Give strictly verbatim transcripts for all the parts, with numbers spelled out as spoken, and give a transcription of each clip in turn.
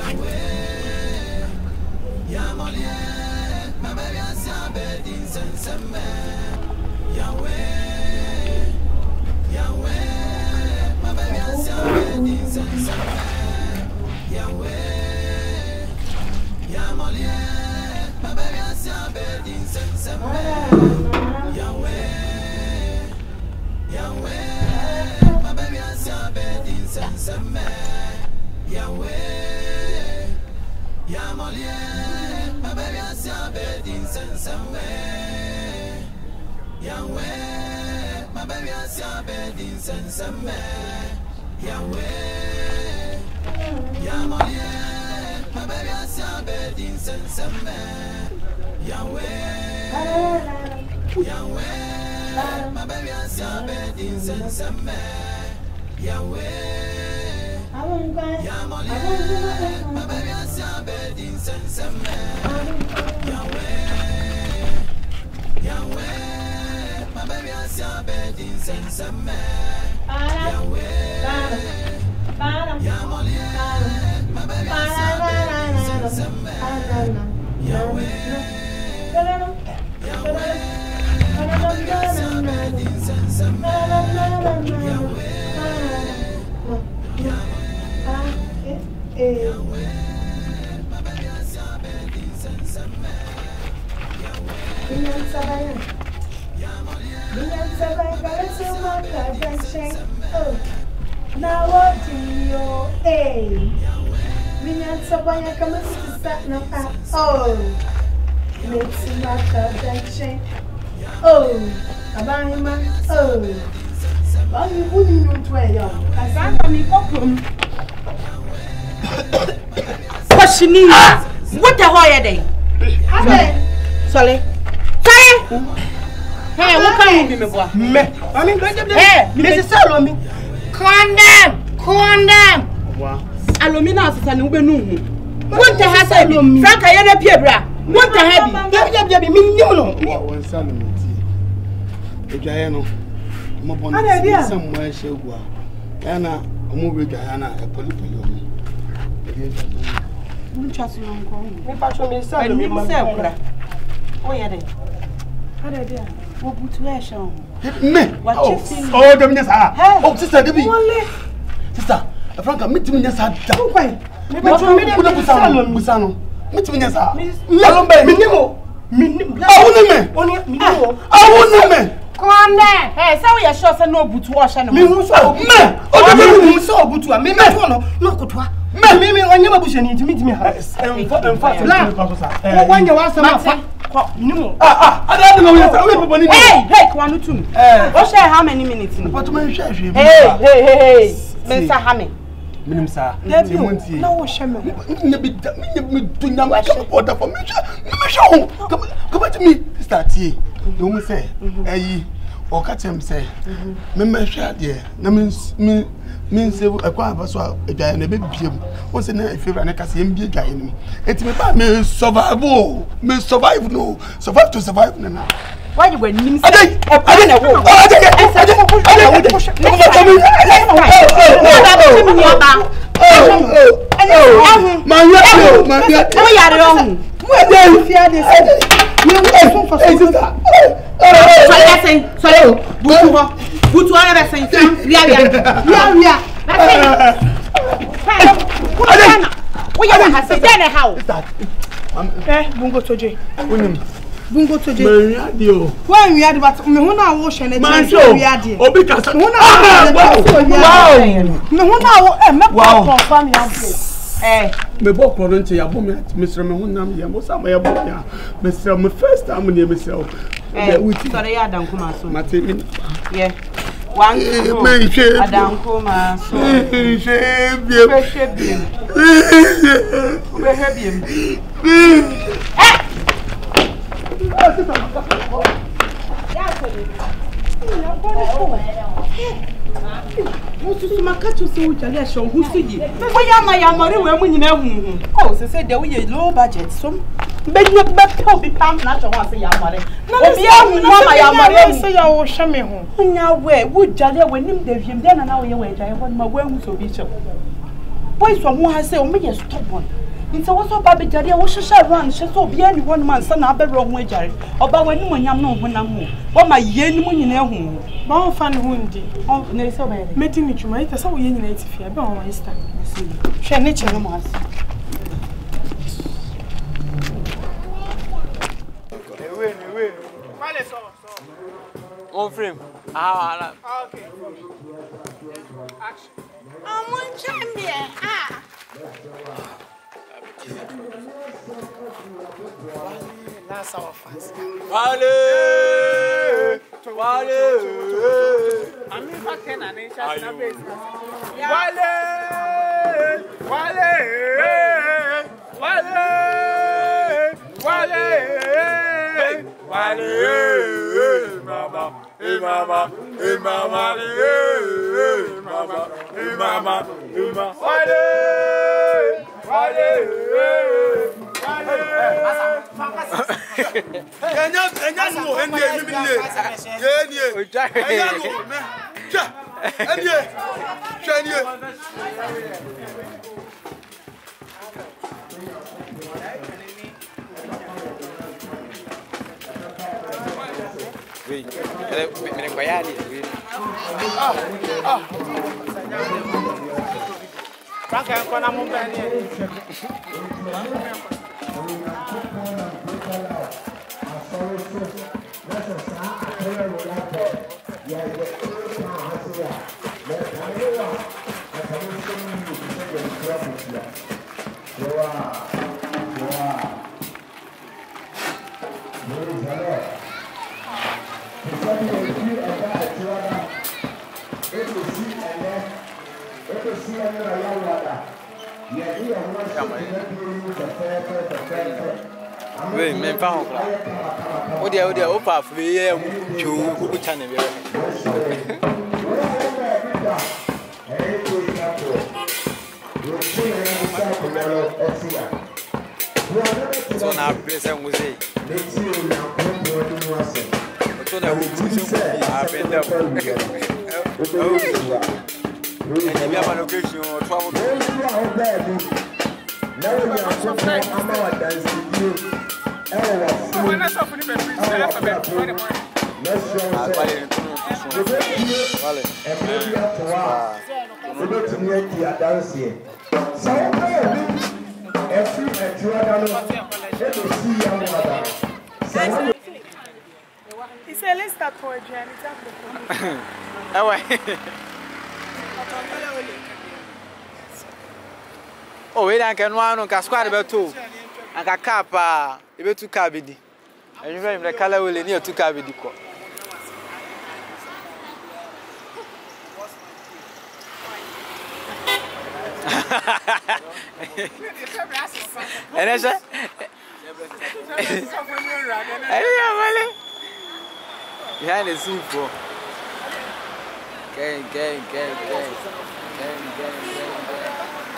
Yahweh, Yamolie, my baby, I saw bed in Sensame. Yahweh, Yahweh, my baby, I saw bed in Sensame. Yahweh, Yamolie, my baby, I saw bed in Sensame. Yahweh, Yahweh, my baby, I saw bed in Sensame. Yahweh, Yamolie, my baby, I saw bed in Sensame. Yahweh, my baby, I saw bed in Sensame. Yahweh, Yamolie, my baby, I saw bed in Sensame. Yahweh, Yahweh, my baby, I saw bed in Sensame. Yahweh, Yamolie, my baby, I saw bed in Sensame. Yahweh, Yahweh, my baby, I saw bed in Sensame. Yahweh, Yamolie, my baby, I saw bed in Sensame. Yahweh, Yahweh, my baby, I saw bed in Sensame. Yahweh, Yahweh, my baby, I saw bed in Sensame. Yahweh, now what in your A? Minyan Sabaya comes to start no up. Oh, makes him back up that chain. Oh, about him. Oh, well, you wouldn't know to a young. I found me cocoon. What she needs? What the hell are they? Sorry. Sorry. Hey, what can you be, boy? Me. I mean, hey, Missus Salome. Condemn! Condemn! Wow. Alumina is an Ubenu. What the has I been? Franka, you're a piebra. What the heavy? There be me, you know. One Salome. The Giano. Mobile somewhere shall go. Anna, a movie Diana, a polypolony. Don't trust you, Uncle. Me patron me Salome myself. Oh, yeah, then. How did you? What put to air, Me? Oh, oh, the minister. Oh, sister, Debbie. Sister, Franka, meet me, yes, I don't quite. Maybe I'm going to put Salome, Musano. Meet me, yes, I don't buy minimo. Minimo. I wouldn't me. I wouldn't me. Come on there. Hey, so you're sure to know but wash and me who saw me. Oh, me who saw but to me, no, good one. Me, me, on your bush and to meet me. And fact, one you want some. No. Ah, ah, I don't know what you're Hey, hey, one two. What share how many minutes? What my share? Hey, hey, hey, hey. Mister Hammy. Minim sir. No, shame. Me be me do na ma come order for me. Me show. Come come to me. Start here. You me say, eh, o ka tem say. Me me hwa de. Na me me me say akwa abaso adwan na be biem. Won say na favor na ka say em bi adwan ni. Enti me ba me survive o. Me survive no. Survive to survive na. Why you when nim say e kwa na wo. Ah, je je. Ah, je. Oh, my God, my God. Oh, you're wrong. Where do you fear this? You are for sister. Sorry, sorry. Butu, butu, I have said, yeah, yeah, yeah. We are a then how? Eh, Bungo Toje. Bungo Toje. Radio. When we had about me, when I wash and man show. We had it. Oh, because when I wow. Me when I am not confirm you. Eh, me bo kono ya bo me Mister me hunam ya mo sama ya bo ya. Mister me first time near myself. Eh, sorry ya dan kuma so. Mate me. Yeah. One two. Me she. Adan kuma so. Me she bi. Me she bi. Me she bi. Eh. Musu maka to say we jale show who see you. We ya ma ya mari we mu nyina hu. Oh, say say there we low budget. So be you be pay be pam na to wan say ya mari. Obi ya hu no ma ya mari say ya wo hwe me hu. Nya we we jale we nim da wiem dey na na we ye we jale but ma we hu so bi show. boys from who has say, oh, me just stubborn. It's also Baby Daddy, I wish I run, she saw be any one man, son, I'll be wrong with Jerry. Or by when you know when I'm more. What my yen when you know whom. Bon fan wounded. Oh, no, so bad. Meeting it, you might have so yen if you are born my star. Shall nature no more. On frame. Ah, okay. Action. I'm one champion. Ah. That's our fast. Wale! Wale! I'm in fact an ancient base. Wale! Wale! Wale! Wale! Wale! Mama! Hey mama! Hey mama! Hey mama! Hey mama! Hey mama! Wale! Wale! Enya enya no enya mi mi ye. Ye ni. Enya no me. Cha. Enya. Cha ni. Wait. Me me kwayali. Ah. Ah. Franka nkona mo bani. Oui, même pas encore. On dit, on dit, on pas fait un jour, beaucoup de temps. On a appelé ça musée. On a appelé il y a pas de question, trois mots. It's a Lista poetry and it's up. Ah ouais. Oh, we don't can one on Casquad about two. And a capa, about two cabidi. And you remember the color will near two cabidi. And I said, behind the soup. Gang, gang, gang, gang, gang, gang, gang, gang.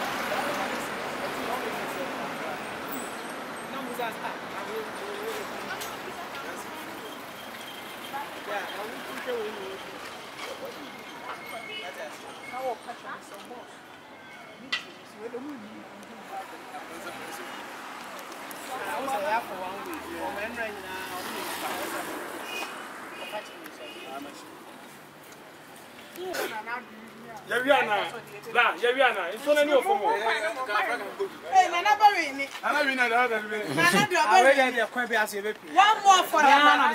Yawiana, la, Yawiana, it's only new for more. Hey, Nana Barini. I'm not in another way. Nana, do I read your quabi as you one more for Nana.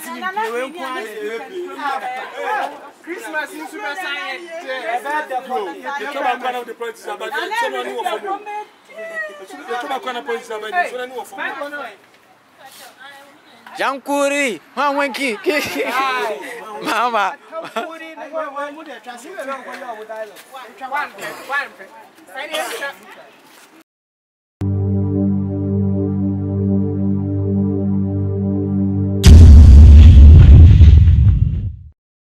Christmas in Super Science. I'm one of the points about someone new for more. The Tobacco points about someone new for more. Jankuri, Mawanki, Mama.